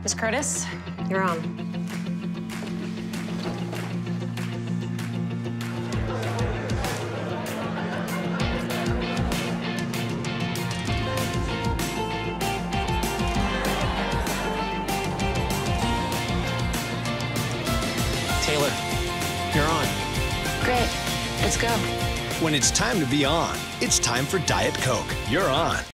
Miss Curtis, you're on. Taylor, you're on. Great. Let's go. When it's time to be on, it's time for Diet Coke. You're on.